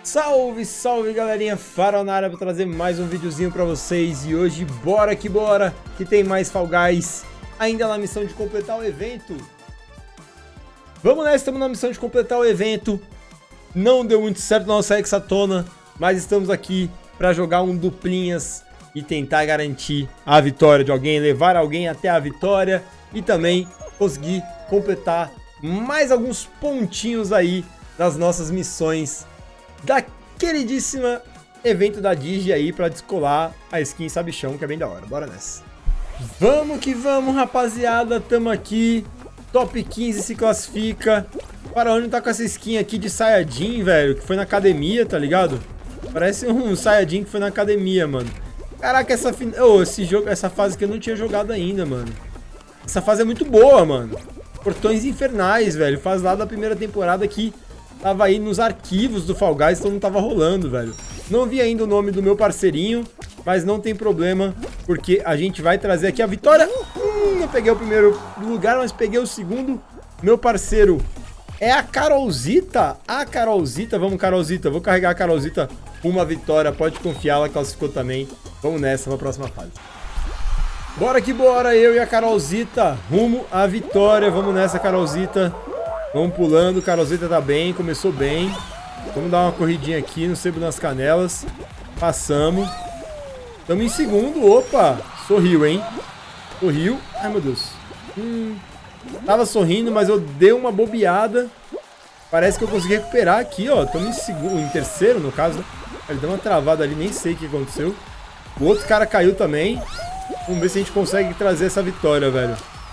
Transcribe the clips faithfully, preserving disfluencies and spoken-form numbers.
Salve, salve galerinha, Farol na área para trazer mais um videozinho para vocês. E hoje bora que bora, que tem mais Fall Guys, ainda na missão de completar o evento. Vamos nessa, estamos na missão de completar o evento. Não deu muito certo na nossa hexatona, mas estamos aqui para jogar um duplinhas e tentar garantir a vitória de alguém, levar alguém até a vitória e também conseguir completar mais alguns pontinhos aí das nossas missões da queridíssima evento da Digi aí pra descolar a skin Sabichão, que é bem da hora. Bora nessa. Vamos que vamos, rapaziada. Tamo aqui. Top quinze se classifica. Para onde tá com essa skin aqui de Saiyajin, velho, que foi na academia, tá ligado? Parece um Saiyajin que foi na academia, mano. Caraca, essa fin... oh, esse jogo, essa fase que eu não tinha jogado ainda, mano. Essa fase é muito boa, mano. Portões Infernais, velho. Fase lá da primeira temporada que tava aí nos arquivos do Fall Guys, então não tava rolando, velho. Não vi ainda o nome do meu parceirinho, mas não tem problema, porque a gente vai trazer aqui a vitória. Hum, eu peguei o primeiro lugar, mas peguei o segundo. Meu parceiro é a Carolzita. A Carolzita, vamos Carolzita, vou carregar a Carolzita uma vitória, pode confiar, ela classificou também. Vamos nessa, na próxima fase. Bora que bora, eu e a Carolzita, rumo à vitória. Vamos nessa, Carolzita. Vamos pulando, Carolzita tá bem, começou bem. Vamos dar uma corridinha aqui no sebo nas canelas. Passamos. Estamos em segundo, opa, sorriu, hein? Sorriu, ai meu Deus. Hum, tava sorrindo, mas eu dei uma bobeada. Parece que eu consegui recuperar aqui, ó. Estamos em segundo, em terceiro no caso. Ele deu uma travada ali, nem sei o que aconteceu. O outro cara caiu também. Vamos ver se a gente consegue trazer essa vitória, velho.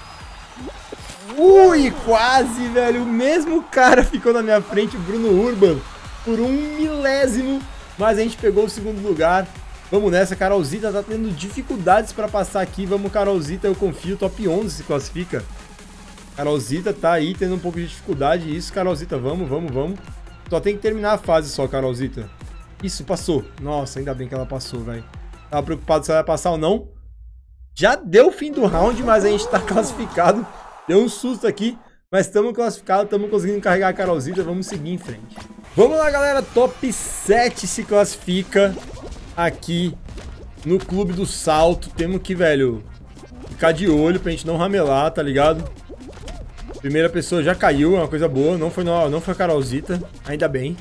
Ui, quase, velho. O mesmo cara ficou na minha frente, o Bruno Urban, por um milésimo. Mas a gente pegou o segundo lugar. Vamos nessa, Carolzita tá tendo dificuldades pra passar aqui. Vamos, Carolzita, eu confio. Top onze se classifica. Carolzita tá aí tendo um pouco de dificuldade. Isso, Carolzita, vamos, vamos, vamos. Só tem que terminar a fase só, Carolzita. Isso, passou. Nossa, ainda bem que ela passou, velho. Tava preocupado se ela vai passar ou não. Já deu o fim do round, mas a gente tá classificado. Deu um susto aqui, mas estamos classificados, estamos conseguindo carregar a Carolzita, vamos seguir em frente. Vamos lá, galera, top sete se classifica aqui no Clube do Salto. Temos que, velho, ficar de olho pra gente não ramelar, tá ligado? Primeira pessoa já caiu, é uma coisa boa, não foi, não, não foi a Carolzita, ainda bem.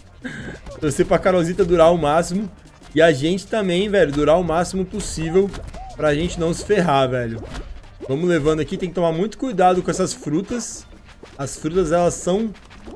Torcer pra Carolzita durar o máximo e a gente também, velho, durar o máximo possível pra gente não se ferrar, velho. Vamos levando aqui, tem que tomar muito cuidado com essas frutas. As frutas, elas são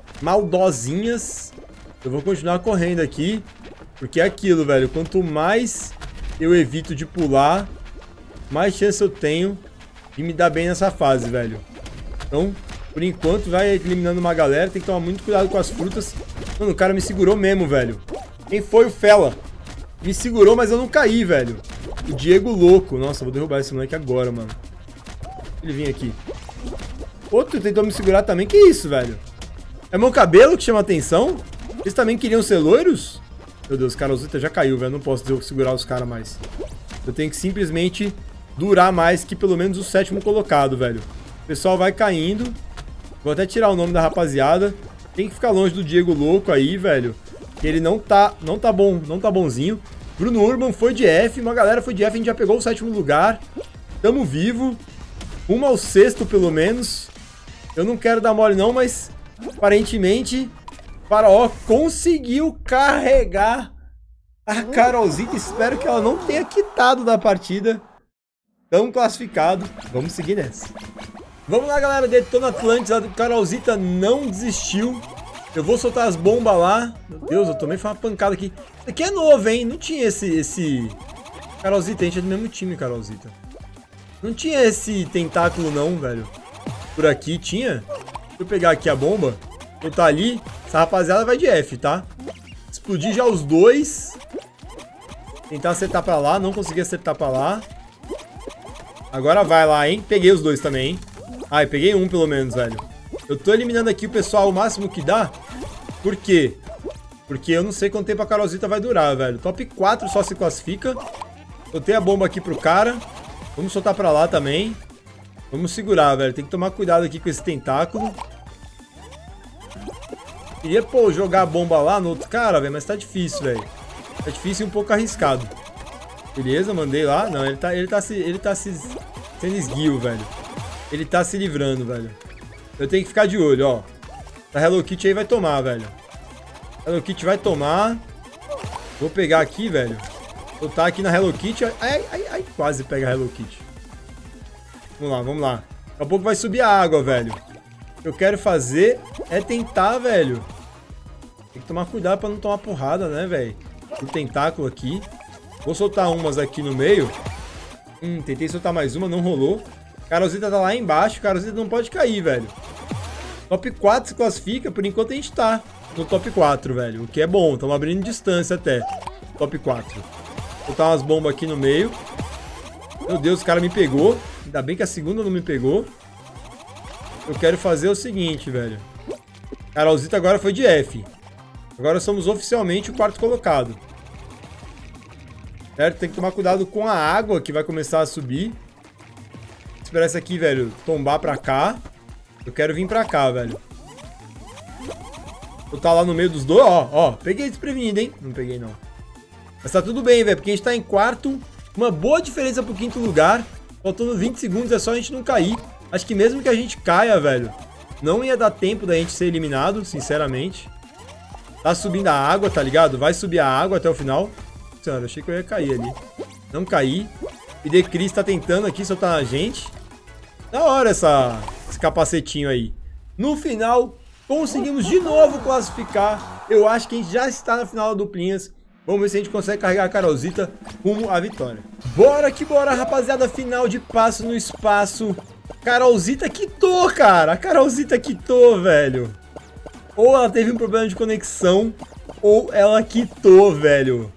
maldosinhas. Eu vou continuar correndo aqui, porque é aquilo, velho. Quanto mais eu evito de pular, mais chance eu tenho de me dar bem nessa fase, velho. Então, por enquanto, vai eliminando uma galera. Tem que tomar muito cuidado com as frutas. Mano, o cara me segurou mesmo, velho. Quem foi o Fela? Me segurou, mas eu não caí, velho. O Diego louco. Nossa, vou derrubar esse moleque agora, mano. Ele vinha aqui. Outro tentou me segurar também. Que isso, velho? É meu cabelo que chama atenção? Eles também queriam ser loiros? Meu Deus, Carolzita já caiu, velho. Não posso segurar os caras mais. Eu tenho que simplesmente durar mais que pelo menos o sétimo colocado, velho. O pessoal vai caindo. Vou até tirar o nome da rapaziada. Tem que ficar longe do Diego louco aí, velho. Que ele não tá, não tá bom, não tá bonzinho. Bruno Urban foi de F. Uma galera foi de F. A gente já pegou o sétimo lugar. Tamo vivo. Rumo ao sexto, pelo menos. Eu não quero dar mole não, mas aparentemente Faraó conseguiu carregar a Carolzita. Espero que ela não tenha quitado da partida. Estamos classificados. Vamos seguir nessa. Vamos lá, galera. Detona Atlantis. A Carolzita não desistiu. Eu vou soltar as bombas lá. Meu Deus, eu tomei foi uma pancada aqui. Isso aqui é novo, hein? Não tinha esse... esse... Carolzita, a gente é do mesmo time, Carolzita. Não tinha esse tentáculo não, velho. Por aqui tinha. Deixa eu pegar aqui a bomba. Eu tá ali. Essa rapaziada vai de F, tá? Explodir já os dois. Tentar acertar pra lá. Não consegui acertar pra lá. Agora vai lá, hein? Peguei os dois também, hein? Ai, peguei um pelo menos, velho. Eu tô eliminando aqui o pessoal o máximo que dá. Por quê? Porque eu não sei quanto tempo a Carolzita vai durar, velho. Top quatro só se classifica. Botei a bomba aqui pro cara. Vamos soltar pra lá também. Vamos segurar, velho. Tem que tomar cuidado aqui com esse tentáculo. Queria, pô, jogar a bomba lá no outro cara, velho, mas tá difícil, velho. Tá difícil e um pouco arriscado. Beleza, mandei lá. Não, ele tá, ele tá, se, ele tá se, sendo esguio, velho. Ele tá se livrando, velho. Eu tenho que ficar de olho, ó. A Hello Kitty aí vai tomar, velho. Hello Kitty vai tomar. Vou pegar aqui, velho. Vou botar aqui na Hello Kitty. Ai, ai, ai, quase pega a Hello Kitty. Vamos lá, vamos lá. Daqui a pouco vai subir a água, velho. O que eu quero fazer é tentar, velho. Tem que tomar cuidado pra não tomar porrada, né, velho? O tentáculo aqui. Vou soltar umas aqui no meio. Hum, tentei soltar mais uma, não rolou. Carolzita tá lá embaixo. Carolzita não pode cair, velho. Top quatro se classifica. Por enquanto a gente tá no top quatro, velho. O que é bom. Estamos abrindo distância até. Top quatro. Vou botar umas bombas aqui no meio. Meu Deus, o cara me pegou. Ainda bem que a segunda não me pegou. Eu quero fazer o seguinte, velho. Carolzita agora foi de F. Agora somos oficialmente o quarto colocado. Certo? Tem que tomar cuidado com a água que vai começar a subir. Esperar essa aqui, velho, tombar pra cá. Eu quero vir pra cá, velho. Vou tá lá no meio dos dois. Ó, ó. Peguei desprevenido, hein? Não peguei, não. Mas tá tudo bem, velho. Porque a gente tá em quarto. Uma boa diferença pro quinto lugar. Faltando vinte segundos. É só a gente não cair. Acho que mesmo que a gente caia, velho, não ia dar tempo da gente ser eliminado, sinceramente. Tá subindo a água, tá ligado? Vai subir a água até o final. Senhora, achei que eu ia cair ali. Não caí. E The Chris tá tentando aqui soltar na gente. Da hora essa, esse capacetinho aí. No final, conseguimos de novo classificar. Eu acho que a gente já está na final da duplinhas. Vamos ver se a gente consegue carregar a Carolzita rumo à vitória. Bora que bora, rapaziada. Final de passo no espaço. Carolzita quitou, cara. A Carolzita quitou, velho. Ou ela teve um problema de conexão, ou ela quitou, velho.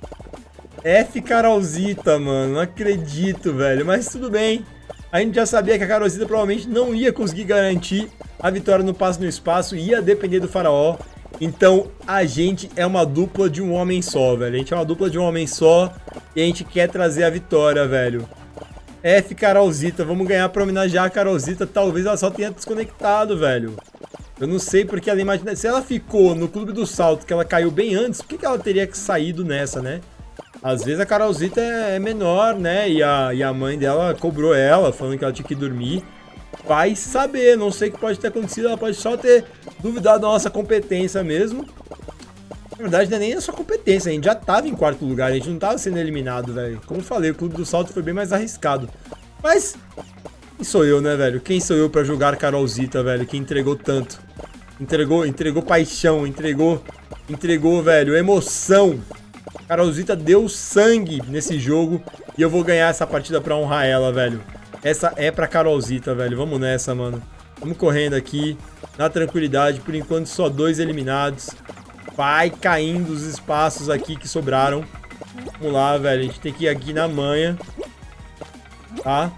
F Carolzita, mano. Não acredito, velho. Mas tudo bem. A gente já sabia que a Carolzita provavelmente não ia conseguir garantir a vitória no passo no espaço. Ia depender do Faraó. Então, a gente é uma dupla de um homem só, velho. A gente é uma dupla de um homem só. E a gente quer trazer a vitória, velho. F Carolzita. Vamos ganhar pra homenagear a Carolzita. Talvez ela só tenha desconectado, velho. Eu não sei porque ela imagina... Se ela ficou no Clube do Salto, que ela caiu bem antes, por que que ela teria que saído nessa, né? Às vezes a Carolzita é menor, né? E a, e a mãe dela cobrou ela, falando que ela tinha que dormir. Vai saber, não sei o que pode ter acontecido. Ela pode só ter duvidado da nossa competência mesmo. Na verdade, não é nem a sua competência. A gente já tava em quarto lugar, a gente não tava sendo eliminado, velho. Como eu falei, o Clube do Salto foi bem mais arriscado. Mas... quem sou eu, né, velho? Quem sou eu pra julgar Carolzita, velho? Que entregou tanto. Entregou, entregou paixão, entregou, entregou, velho, emoção. Carolzita deu sangue nesse jogo e eu vou ganhar essa partida pra honrar ela, velho. Essa é pra Carolzita, velho. Vamos nessa, mano. Vamos correndo aqui, na tranquilidade. Por enquanto, só dois eliminados. Vai caindo os espaços aqui que sobraram. Vamos lá, velho. A gente tem que ir aqui na manha. Tá?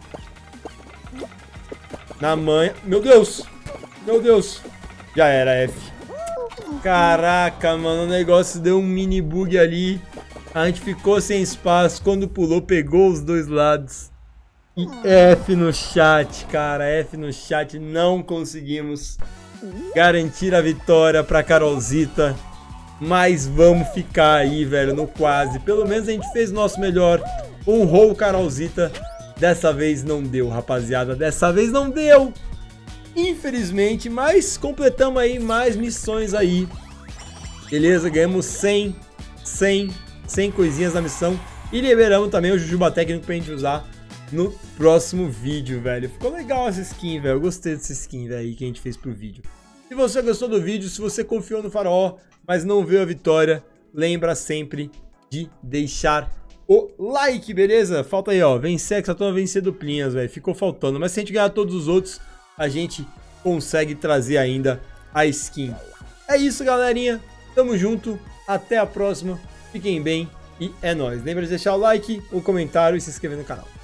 Na manha. Meu Deus! Meu Deus! Já era, F. Caraca, mano. O negócio deu um mini bug ali. A gente ficou sem espaço. Quando pulou, pegou os dois lados. E F no chat, cara. F no chat. Não conseguimos garantir a vitória pra Carolzita. Mas vamos ficar aí, velho, no quase. Pelo menos a gente fez o nosso melhor. Honrou Carolzita. Dessa vez não deu, rapaziada. Dessa vez não deu. Infelizmente, mas completamos aí mais missões aí. Beleza, ganhamos cem, cem, cem coisinhas na missão. E liberamos também o Jujuba Técnico pra gente usar no próximo vídeo, velho. Ficou legal essa skin, velho. Eu gostei dessa skin, velho, que a gente fez pro vídeo. Se você gostou do vídeo, se você confiou no Faraó, mas não viu a vitória, lembra sempre de deixar o like, beleza? Falta aí, ó, vencer, que só tô a vencer duplinhas, velho. Ficou faltando, mas se a gente ganhar todos os outros, a gente consegue trazer ainda a skin. É isso, galerinha. Tamo junto. Até a próxima. Fiquem bem e é nóis. Lembra de deixar o like, o comentário e se inscrever no canal.